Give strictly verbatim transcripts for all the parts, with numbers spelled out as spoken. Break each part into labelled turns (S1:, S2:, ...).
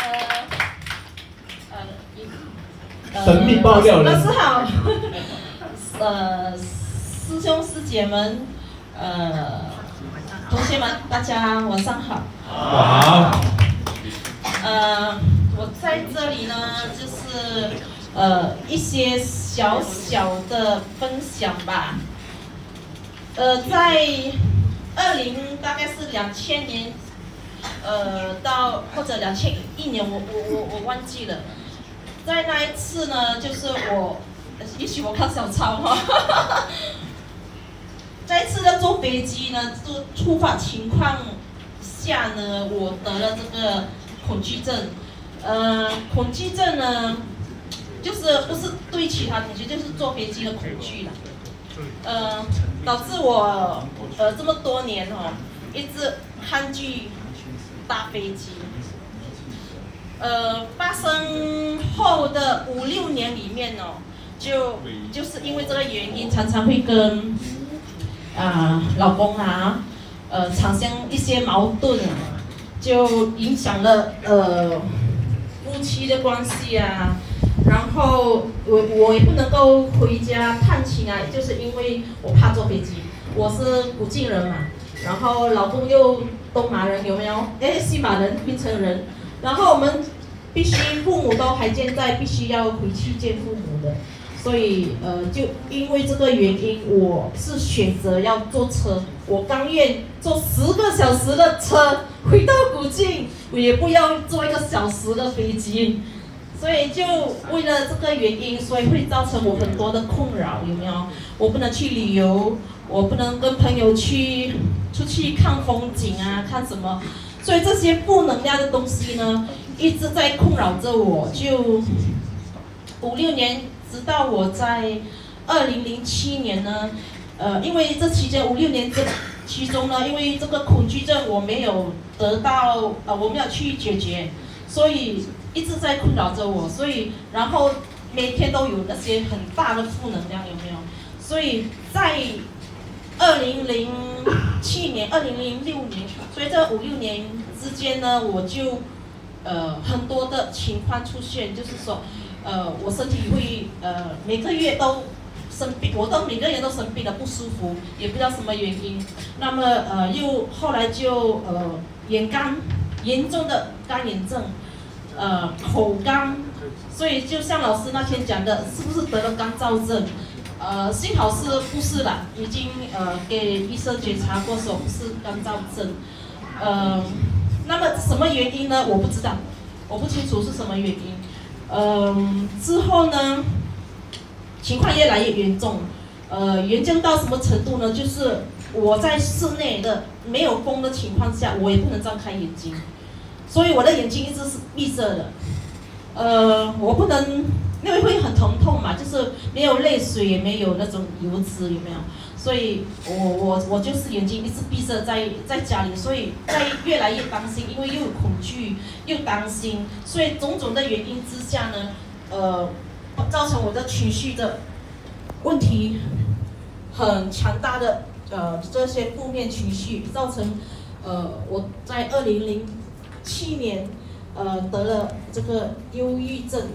S1: 呃，神秘爆料人。
S2: 老师好，呃，师兄师姐们，呃，同学们，大家晚上好。
S1: 好。
S2: 呃，我在这里呢，就是呃一些小小的分享吧。呃，在二零大概是两千年，呃，到或者两千一年，我我我我忘记了。在那一次呢，就是我，也许我看小抄哈，在一次的坐飞机呢，就突发情况下呢，我得了这个恐惧症。呃，恐惧症呢，就是不是对其他恐惧，就是坐飞机的恐惧啦。呃，导致我呃这么多年哦，一直抗拒搭飞机。呃，发生后的五六年里面哦，就就是因为这个原因，常常会跟啊、呃、老公啊，呃产生一些矛盾，就影响了呃夫妻的关系啊。然后我我也不能够回家探亲啊，就是因为我怕坐飞机。我是福建人嘛，然后老公又东马人，有没有？哎，西马人，槟城人。然后我们必须父母都还健在，必须要回去见父母的。所以呃，就因为这个原因，我是选择要坐车。我甘愿坐十个小时的车回到古晋，我也不要坐一个小时的飞机。所以就为了这个原因，所以会造成我很多的困扰，有没有？我不能去旅游，我不能跟朋友去出去看风景啊，看什么？所以这些负能量的东西呢，一直在困扰着我。就五六年，直到我在二零零七年呢，呃，因为这期间五六年这其中呢，因为这个恐惧症我没有得到，呃，我没有去解决，所以一直在困扰着我，所以然后每天都有那些很大的负能量，有没有？所以在二零零七年、二零零六年，所以这五六年之间呢，我就呃很多的情况出现，就是说，呃，我身体会呃每个月都生病，我都每个月都生病的不舒服，也不知道什么原因。那么呃又后来就呃眼干，严重的干眼症。呃，口干，所以就像老师那天讲的，是不是得了干燥症？呃，幸好是不是啦，已经呃给医生检查过，说不是干燥症。呃，那么什么原因呢？我不知道，我不清楚是什么原因。呃，之后呢，情况越来越严重，呃，严重到什么程度呢？就是我在室内的没有风的情况下，我也不能张开眼睛。所以我的眼睛一直是闭塞的，呃，我不能，因为会很疼痛嘛，就是没有泪水，也没有那种油脂，有没有？所以我我我就是眼睛一直闭塞在在家里，所以在越来越担心，因为又有恐惧又担心，所以种种的原因之下呢，呃，造成我的情绪的问题很强大的呃这些负面情绪，造成呃我在二零零七年，呃，得了这个忧郁症。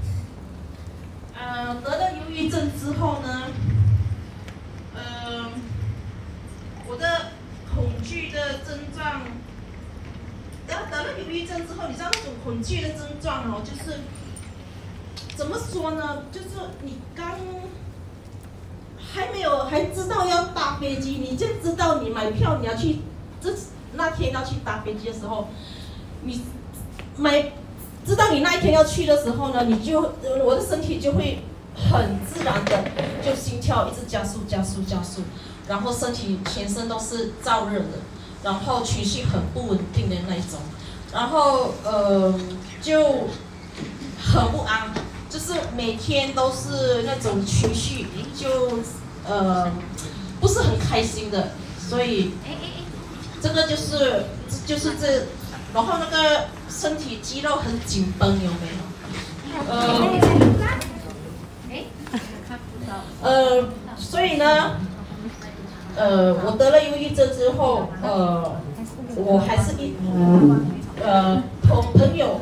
S2: 呃，得了忧郁症之后呢，呃，我的恐惧的症状，得得了忧郁症之后，你知道那种恐惧的症状哦，就是怎么说呢？就是你刚还没有还知道要搭飞机，你就知道你买票你要去这那天要去搭飞机的时候。你买知道你那一天要去的时候呢，你就我的身体就会很自然的就心跳一直加速加速加速，然后身体全身都是燥热的，然后情绪很不稳定的那一种，然后呃就很不安，就是每天都是那种情绪就呃不是很开心的，所以这个就是就是这。然后那个身体肌肉很紧绷，有没有？呃，呃，所以呢，呃，我得了忧郁症之后，呃，我还是一呃同朋友、经朋友。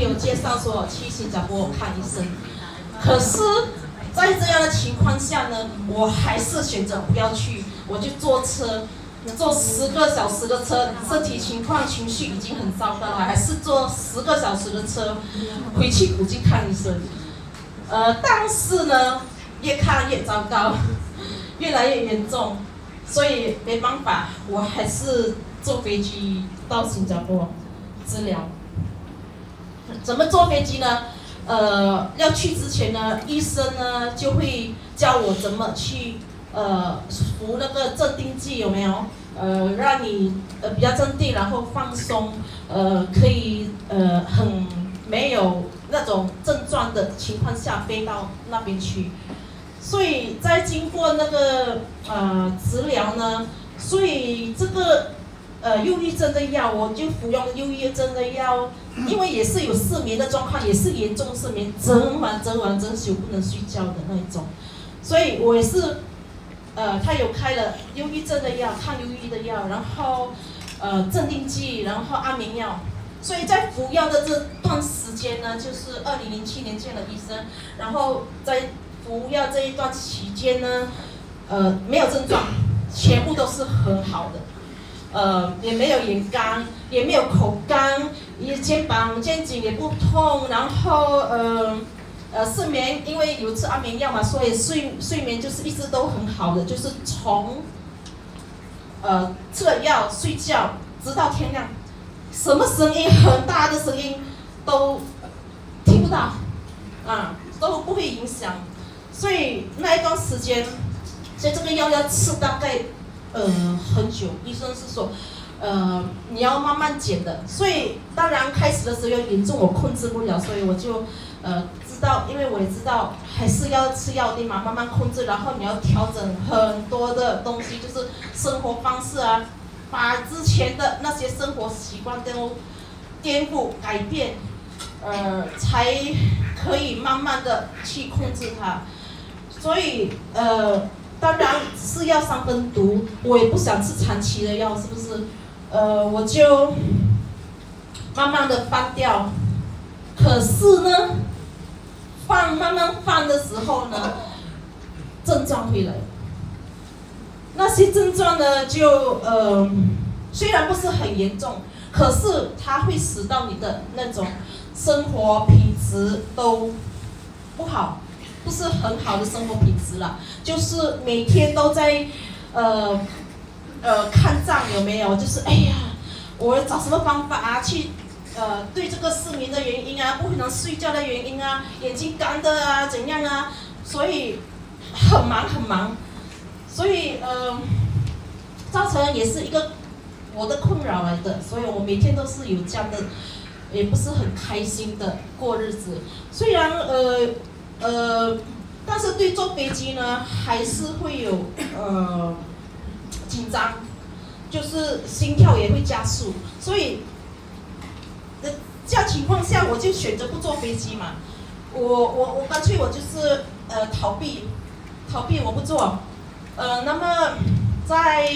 S2: 友介绍说去新加坡看医生，可是，在这样的情况下呢，我还是选择不要去，我就坐车，坐十个小时的车，身体情况、情绪已经很糟糕了，还是坐十个小时的车回去古晋看医生。呃，但是呢，越看越糟糕，越来越严重，所以没办法，我还是坐飞机到新加坡治疗。怎么坐飞机呢？呃，要去之前呢，医生呢就会教我怎么去呃服那个镇定剂，有没有？呃，让你呃比较镇定，然后放松，呃，可以呃很没有那种症状的情况下飞到那边去。所以在经过那个呃治疗呢，所以这个呃忧郁症的药，我就服用忧郁症的药，因为也是有失眠的状况，也是严重失眠，整晚整晚整宿不能睡觉的那一种，所以我也是，呃，他有开了忧郁症的药，抗忧郁的药，然后呃镇定剂，然后安眠药。所以在服药的这段时间呢，就是二零零七年见了医生，然后在服药这一段期间呢，呃，没有症状，全部都是很好的，呃，也没有眼干，也没有口干，也肩膀、肩颈也不痛，然后呃呃睡眠，因为有吃安眠药嘛，所以睡睡眠就是一直都很好的，就是从呃吃了药睡觉直到天亮。什么声音很大的声音都听不到，啊，都不会影响。所以那一段时间，所以这个药要吃大概呃很久。医生是说，呃你要慢慢减的。所以当然开始的时候有严重，我控制不了，所以我就呃知道，因为我也知道还是要吃药的嘛，慢慢控制。然后你要调整很多的东西，就是生活方式啊。把之前的那些生活习惯都颠覆改变，呃，才可以慢慢的去控制它。所以呃，当然是药三分毒，我也不想吃长期的药，是不是？呃，我就慢慢的放掉。可是呢，放慢慢放的时候呢，症状会来。那些症状呢，就呃，虽然不是很严重，可是它会使到你的那种生活品质都不好，不是很好的生活品质啦。就是每天都在呃呃看账有没有？就是哎呀，我找什么方法啊去呃对这个失眠的原因啊，不能睡觉的原因啊，眼睛干的啊，怎样啊？所以很忙很忙。所以呃，造成也是一个我的困扰来的，所以我每天都是有这样的，也不是很开心的过日子。虽然呃呃，但是对坐飞机呢，还是会有呃紧张，就是心跳也会加速。所以，呃，这样情况下，我就选择不坐飞机嘛。我我我干脆我就是呃逃避，逃避我不坐。呃，那么在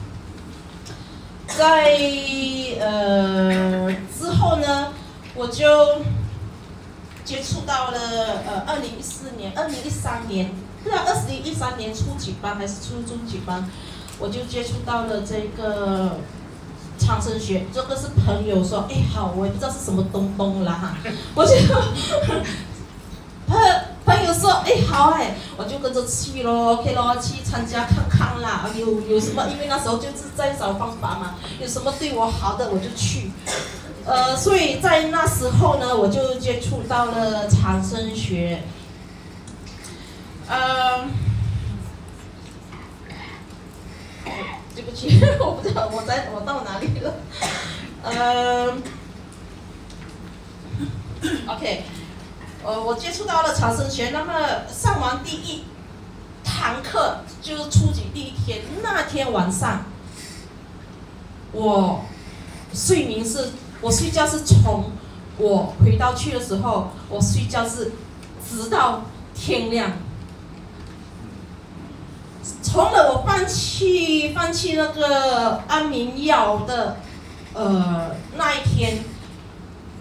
S2: 在呃之后呢，我就接触到了呃二零一四年、二零一三年，不知道二零一三年初几班还是初中几班，我就接触到了这个长生学。这个是朋友说，哎好，我也不知道是什么东东啦哈，我就朋朋友说，哎好哎，我就跟着去咯 ，OK 咯，去参加看看啦。有有什么？因为那时候就是在找方法嘛，有什么对我好的我就去。呃，所以在那时候呢，我就接触到了长生学。呃，对不起，我不知道我在我到哪里了。呃 ，OK。呃，我接触到了长生学，那么上完第一堂课就是初级第一天，那天晚上，我睡眠是，我睡觉是从我回到去的时候，我睡觉是直到天亮。从了我放弃放弃那个安眠药的呃那一天开始。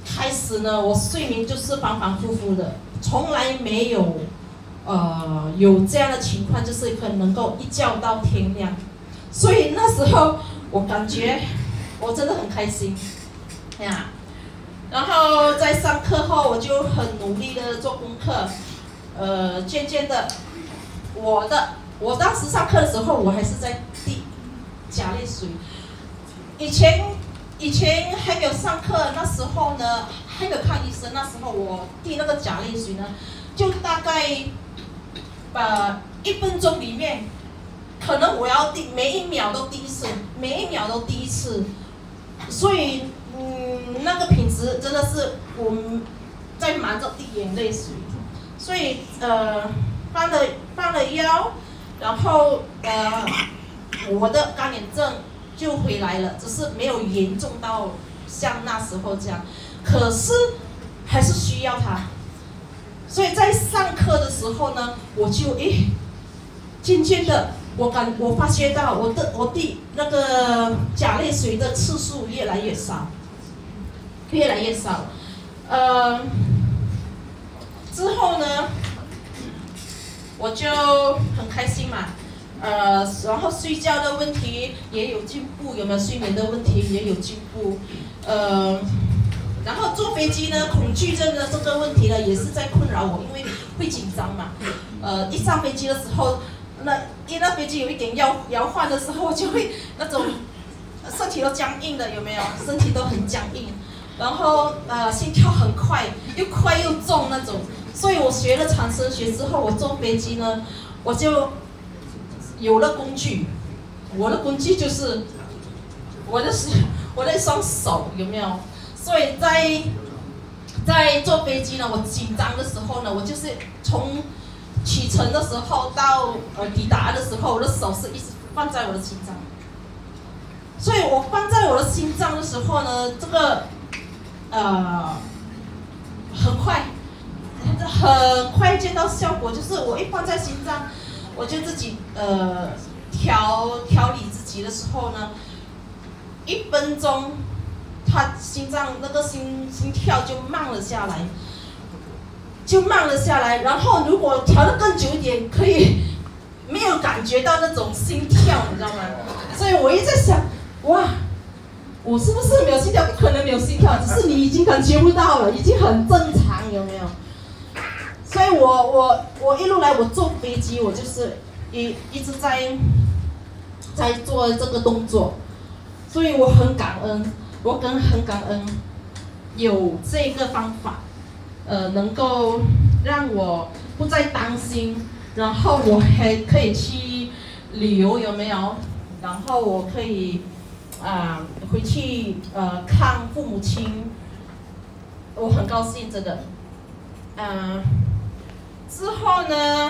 S2: 始呢，我睡眠就是反反复复的，从来没有呃有这样的情况，就是可能能够一觉到天亮。所以那时候我感觉我真的很开心呀。然后在上课后，我就很努力的做功课，呃，渐渐的，我的我当时上课的时候，我还是在滴钾泪水。以前以前还没有上课，那时候呢还没有看医生，那时候我滴那个钾泪水呢，就大概呃一分钟里面，可能我要滴每一秒都滴一次，每一秒都滴一次，所以嗯那个品质真的是我们在忙着滴眼泪水，所以呃放了放了药，然后呃我的干眼症就回来了，只是没有严重到像那时候这样，可是还是需要它，所以在上课的时候呢，我就诶，渐渐的我感我发觉到我的我滴那个钾泪水的次数越来越少，越来越少，呃，之后呢，我就很开心嘛。呃，然后睡觉的问题也有进步，有没有睡眠的问题也有进步，呃，然后坐飞机呢，恐惧症的这个问题呢也是在困扰我，因为会紧张嘛，呃，一上飞机的时候，那一那飞机有一点摇摇晃的时候，我就会那种身体都僵硬的，有没有？身体都很僵硬，然后呃心跳很快，又快又重那种，所以我学了长生学之后，我坐飞机呢，我就有了工具，我的工具就是我的是我的一双手，有没有？所以在在坐飞机呢，我紧张的时候呢，我就是从启程的时候到呃抵达的时候，我的手是一直放在我的心脏。所以我放在我的心脏的时候呢，这个呃很快很快见到效果，就是我一放在心脏。我就自己呃调调理自己的时候呢，一分钟，他心脏那个心心跳就慢了下来，就慢了下来。然后如果调得更久一点，可以没有感觉到那种心跳，你知道吗？所以我一直在想，哇，我是不是没有心跳？不可能没有心跳，只是你已经感觉不到了，已经很正常，有没有？所以我我我一路来，我坐飞机，我就是一一直在在做这个动作，所以我很感恩，我跟很感恩有这个方法，呃，能够让我不再担心，然后我还可以去旅游，有没有？然后我可以啊、呃、回去呃看父母亲，我很高兴，真的，嗯、呃。之后呢，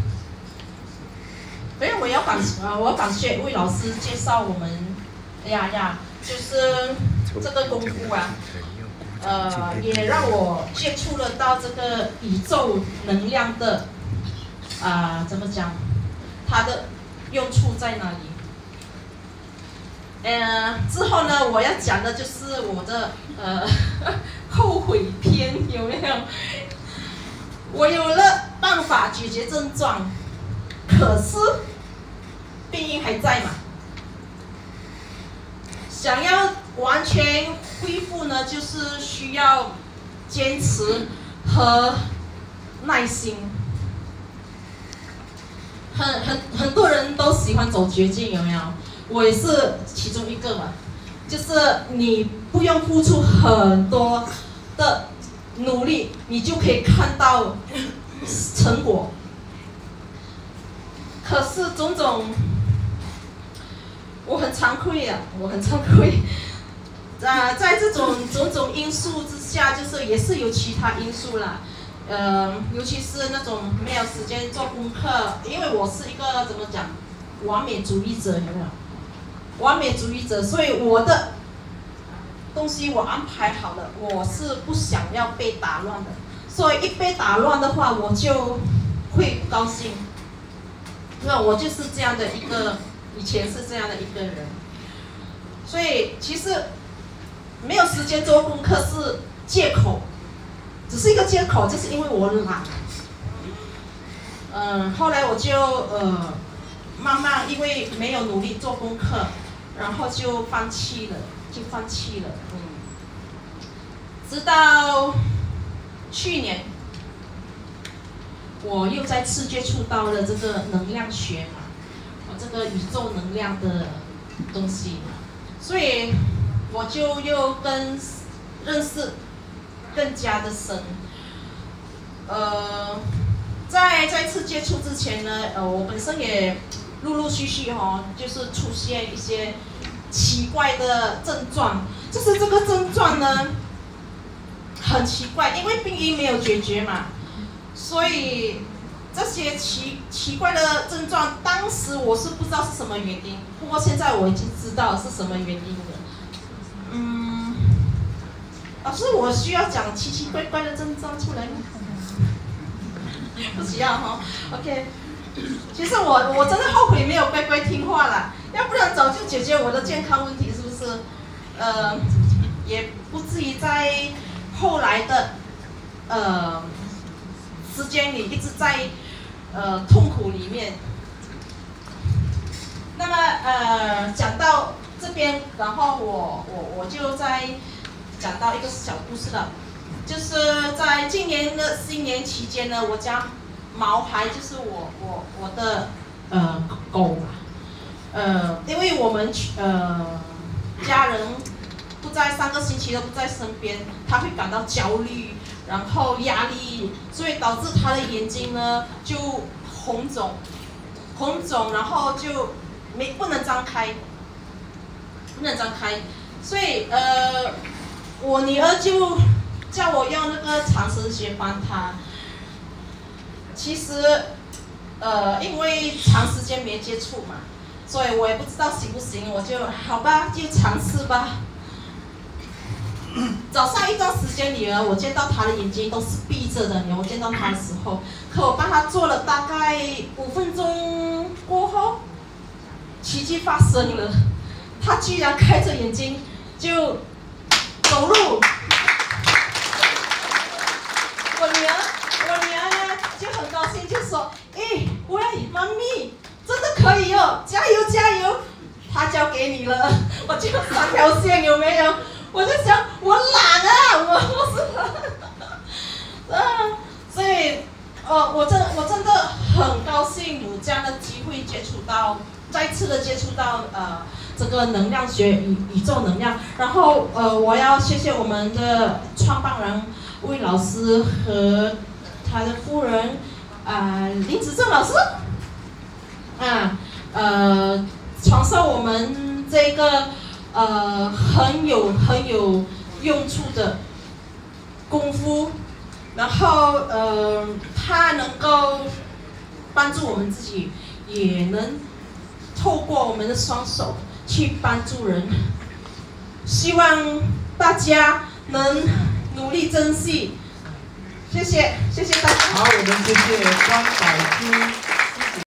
S2: 因为我要感呃，我要感谢魏老师介绍我们，哎呀呀，就是这个功夫啊，呃，也让我接触了到这个宇宙能量的，啊、呃，怎么讲，它的用处在哪里？呃，之后呢，我要讲的就是我的呃后悔篇，有没有？我有了办法解决症状，可是病因还在嘛？想要完全恢复呢，就是需要坚持和耐心。很很很多人都喜欢走绝境，有没有？我也是其中一个嘛。就是你不用付出很多的努力，你就可以看到成果。可是种种，我很惭愧呀、啊，我很惭愧。啊、呃，在这种种种因素之下，就是也是有其他因素啦。呃，尤其是那种没有时间做功课，因为我是一个怎么讲，完美主义者，有没有？完美主义者，所以我的东西我安排好了，我是不想要被打乱的。所以一被打乱的话，我就会不高兴。那我就是这样的一个，以前是这样的一个人。所以其实没有时间做功课是借口，只是一个借口，就是因为我懒。嗯，后来我就呃慢慢因为没有努力做功课，然后就放弃了，就放弃了。嗯，直到去年，我又再次接触到了这个能量学嘛，这个宇宙能量的东西，所以我就又跟认识更加的深。呃，在再次接触之前呢，呃，我本身也陆陆续续哦，就是出现一些奇怪的症状，就是这个症状呢很奇怪，因为病因没有解决嘛，所以这些奇奇怪的症状，当时我是不知道是什么原因，不过现在我已经知道是什么原因了。嗯，老师，我需要讲奇奇怪怪的症状出来吗？不需要哈 ，OK。其实我我真的后悔没有乖乖听话啦，要不然早就解决我的健康问题，是不是？呃，也不至于在后来的呃时间里一直在呃痛苦里面。那么呃讲到这边，然后我我我就在讲到一个小故事了。就是在今年的新年期间呢，我家毛孩就是我我我的呃狗嘛，呃，因为我们呃家人不在三个星期都不在身边，他会感到焦虑，然后压力，所以导致他的眼睛呢就红肿，红肿，然后就没不能张开，不能张开，所以呃我女儿就叫我用那个长绳鞋帮他。其实，呃，因为长时间没接触嘛，所以我也不知道行不行，我就好吧，就尝试吧。早上一段时间里呢，我见到他的眼睛都是闭着的，我见到他的时候，可我帮他做了大概五分钟过后，奇迹发生了，他居然开着眼睛就走路。我女儿，我女儿呢就很高兴，就说：“哎，喂，妈咪，真的可以哦，加油加油！”她交给你了，我就三条线有没有？我就想，我懒啊，我不是，啊，所以，呃，我真我真的很高兴有这样的机会接触到，再次的接触到呃这个能量学宇宇宙能量，然后呃我要谢谢我们的创办人。魏老师和他的夫人啊、呃、林子正老师啊呃传授我们这个呃很有很有用处的功夫，然后呃他能够帮助我们自己，也能透过我们的双手去帮助人，希望大家能努力珍惜，谢谢，谢谢大家。
S1: 好，我们谢谢关百珠。